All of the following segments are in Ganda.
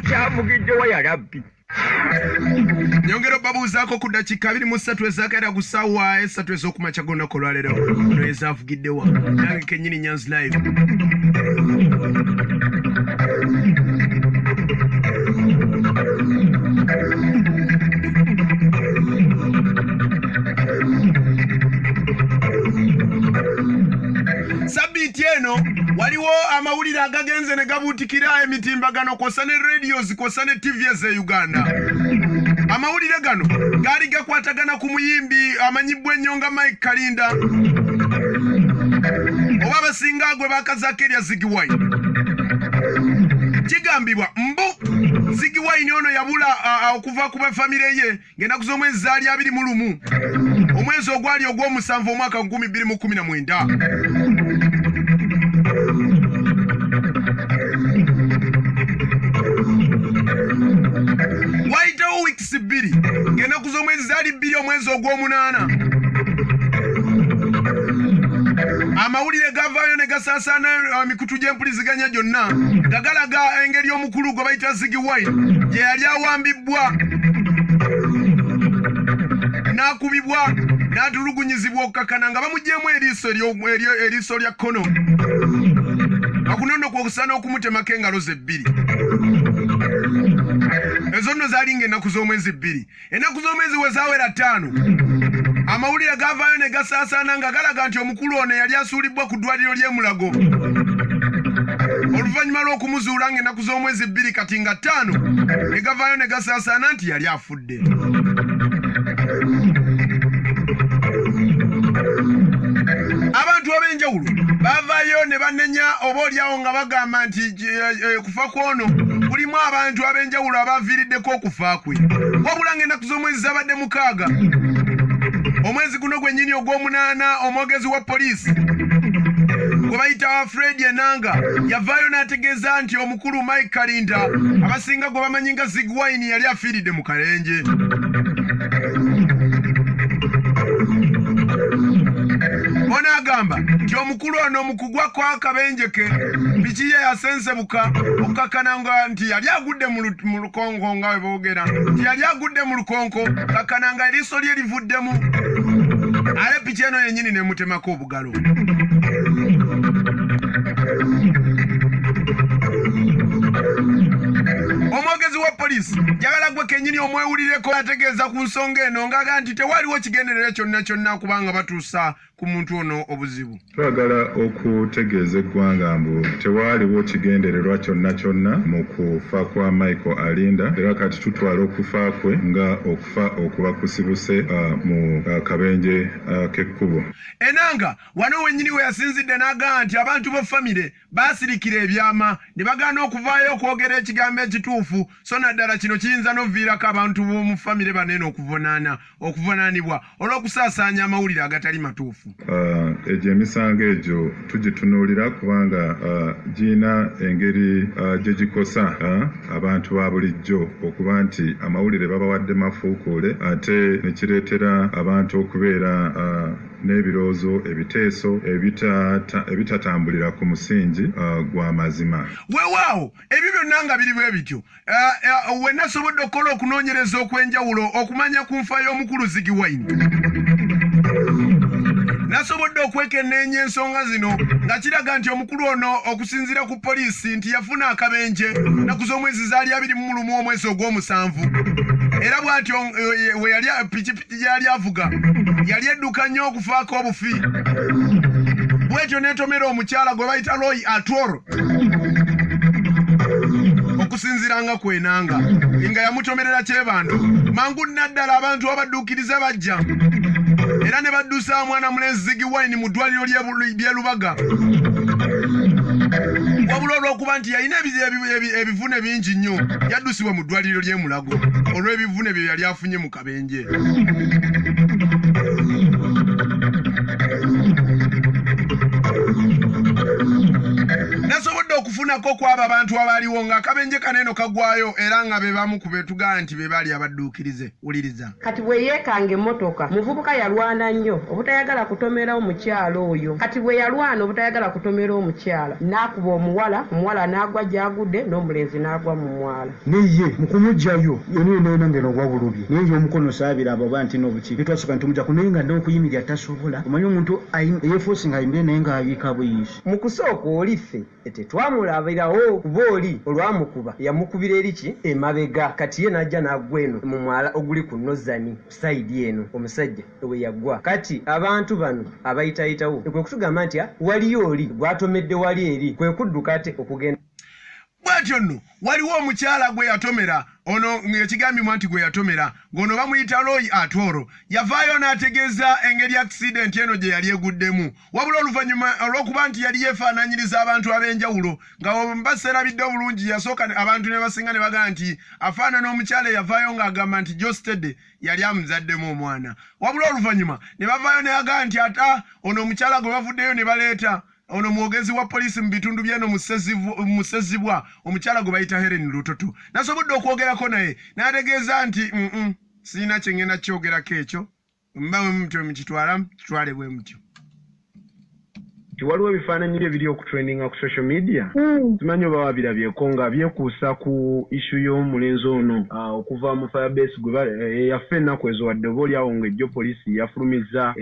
kyavugiddewa yalabbi nyongera babuuzaako ku dakiika 23 ezakera ku ssaawa 3 ez'okumakya g'olunaku olwaleero no ezaavugiddewa nange kennyini Nyanzi Live. Sabbiiti eno waliwo amawulire agagenze ne gabuutikira emitimbagano kw'ossa ne radios kw'ossa ne TV ez'e Uganda. Amawulire gano gaali gakwatagana ku muyimbi amanyibwa ennyo nga Mike Kalinda oba abasinga gwe bakazaako erya Ziggy Wine. Kigambibwa mbu Ziggy Wine ono yabula okuva ku bafamire ye ng'ennaku z'omwezi zaali 21 omwezi ogwali ogw'omusanvu omwaka 2019. Waitawo weeks 2 ng'ennaku z'omwezi zaali 2 omwezi ogw'omunaana amawulire gavaayo ne gasaasaana mikutu gy'empuliziganya gyonna gagalaga engeri omukulu gwe bayita Ziggy Wine gye yali awambibbwa n'akubibwa n'atulugunyizibwa okukakana nga bamuggyeemu eriiso lya kkono akunono kwokusaana okumutemako engalo ze 2. Ezo nno zaali ng'ennaku z'omwezi 2. Ennaku z'omwezi we zaawera 5 amawulire gavaayo ne gasaasaana nga galaga nti omukulu ono yali asuulibbwa ku ddwaliro ly'e Mulago oluvannyuma lw'okumuzuula ng'ennaku z'omwezi 2 kati nga 5 ne gavaayo ne gasaasaana nti yali afudde. Abantu ab'enjawulo bavaayo ne banenya oba olyawo nga bagamba nti kufa kw'ono kulimu abantu ab'enjawulo abaviiriddeko okufa kwe wabula ng'ennaku z'omwezi zabadde 6 omwezi guno gwennyini ogw'omunaana omwogezi wa poliisi gwe bayita Fred Enanga yavaayo n'ategeeza nti omukulu Mike Kalinda abasinga gwe bamanyi nga Ziggy Wine yali afiiridde mu kalenje. Ono agamba nti omukulu ono mu kugwa kwa kabenjeke biki ye yasensebuka okukakana nti yali agudde mu lukonko nga bwe boogera nti yali agudde mu lukonko kakana nga eriiso lye livuddemu ale piki eno yennyini nemutemako obugalo. Omwogezi wa poliisi jagala gwe kennyini omwewulireko ategeeza ku nsonga eno ng'aga nti tewaliwo kigenderere kyonna kubanga batuusa ku muntu ono obuzibu. Twagala okutegeeza eggwanga mbu tewaliwo kigendererwa kyonna mu kufa kwa Michael Alinda era kati tutwala okufa kwe nga okufa okuba kusibuse mu kabenje k'ekkubo. Enanga wano wennyini we yasinzidde n'agamba nti abantu ba famire baasirikira ebyama ne bagaana okuvaayo okwogera ekigambo ekituufu so naddala kino kiyinza n'oviirako abantu b'omu famire banene okuvunaanibwa olw'okusaasaanya amawulire agatali matuufu. Egyo emisango egyo tugitunuulira kubanga giyina engeri gye gikosa abantu ba bulijjo okuba nti amawulire babawadde mafuukuule ate ne kireetera abantu okubeera n'ebirowoozo ebiteeso ebitatambulira ku musingi gw'amazima. Weewaawo ebyo byonna nga biri bwe bityo we nasobodde okukola okunoonyereza okw'enjawulo okumanya ku nfa y'omukulu Ziggy Wine. Nasobodde okwekenneenya ensonga zino nga kiraga nti omukulu ono okusinziira ku poliisi nti yafuna akabenje nnaku z'omwezi zaali 21 omwezi ogw'omusanvu era bw'atyo we yali pikipiki gy'ali avuga yali edduka nnyo okufaako obufi bw'etyo n'etomera omukyala gwe bayita Roy Atworo okusinziiranga kwenanga nga yamutomerera kyebando mangu naddala abantu abadduukiriza bajja era ne baddusa mwana mulenzi Ziggy Wine mu ddwaliro ly'e Lubaga wabula olw'okuba nti yalina ebivune bingi nnyo yaddusibwa mu ddwaliro ly'e Mulago olw'ebivune bye yali afunye mu kabenje. Nasobodde okufuna okufunako kw'abo abantu abaaliwo ng'akabenje kaneno kagwayo era nga be bamu ku betugaa nti be baali abadduukirize. Wuliriza. Kati bwe yeekanga emmotoka muvubuka yalwana nnyo obutayagala kutomera omukyalo oyo. Kati bwe yalwana obutayagala kutomera omukyala n'akuba omuwala n'agwa gy'agudde n'omulenzi n'agwa mu mwala. Neye mukumujjayo yonena ngeno gwa bulubye naye omukono saabira abo banti n'obuki bitwasooka ntumujja kunenga n'okuyimirira tasobola omanyi omuntu yeefoosi ng'ayimbire naye ng'abiika buyinsi. Mu kusooka oliffe tetwamulabirawo kuba oli olwamukuba yamukubira eriki emabega kati ye n'ajja n'aggwa eno mu mwala oguli ku Nozani sayidi eno omusajja ewe yaggwa. Kati abantu bano abayitayitawo kwe kutugamba nti waliyo oli gwatomedde wali eri kwe kudduka ate okugenda. Bwatyo nno waliwo omukyala gwe yatomera ono ng'ekigambibwa nti gwe yatomera ng'ono bamuyita Roy Atworo yavaayo n'ategeeza engeri accident eno gye yali eguddemu wabula oluvannyuma olw'okuba nti yali yeefaananyiriza abantu ab'enjawulo nga baserabidde obulungi yasooka abantu ne basinga ne bagamba nti afaanana omukyala yavaayo ng'agamba nti Jostede yali amuzaddemu omwana wabula oluvannyuma ne bavaayo ne bagamba nti ata ono omukyala gwe bavuddeyo ne baleeta ono mwogezi wa polisi mu bitundu byeno musezibwa omukyala gwe bayita Helen Lutoto nasobodde okwogerako naye n'ategeeza nti sirina kye ngenda kyogerako ekyo mbawe mutyo mukitwala kitwale bwe mutyo. Waliwo ebifaananyi ebiri okutrendinga ku social media simanyi oba wabirabyeko nga byekuusa ku issu y'omulenzi ono okuva mu firebase gwe yaffe ennaku ezo wadde oba oliawo ng'ejjo polisi yafulumizza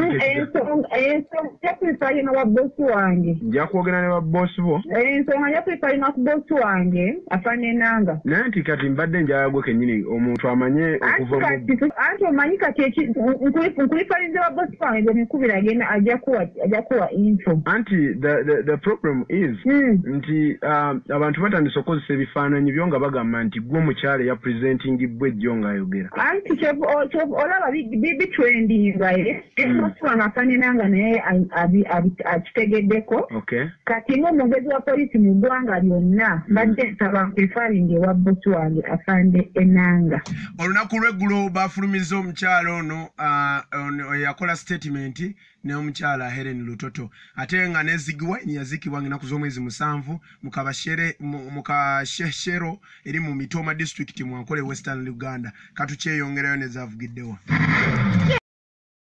ekiwandiikokyakwifalina wa bbosi wange nja kwogera ne babbosi bo ensonga njakwifalina ku bbosi wange afana enanga naye nti kati mbadde njala gwe kennyini omuntu amanye okuva anti omanyi kati nkulifaliniza wa bbosi wange gwe mikubira agenda ajja kuwa info. Auntie, the problem is nti abantu batandise okukozesa ebifaananyi byo nga bagamba nti gwe omukyala yapresentingibwa ejjo ng'ayogera. Anti olaba bitrendinga emusiwanga afaanananga naye akitegeddeko. Kati ng'omwogezi wa polisi mu ggwanga lyonna mbadde nsaba nkwefalinga ewa bbosi wange afande enanga. Olunaku lw'eggulo baafulumiza omukyala ono yakola statement n'omukyala Helen Lutoto ate nga nezigibwa yazikibwa ng'ennaku z'omwezi 7 mu Kasheshero eri mu Mitoma district mu Ankole Western Uganda katukyeyongerayo ne zaavugiddewa.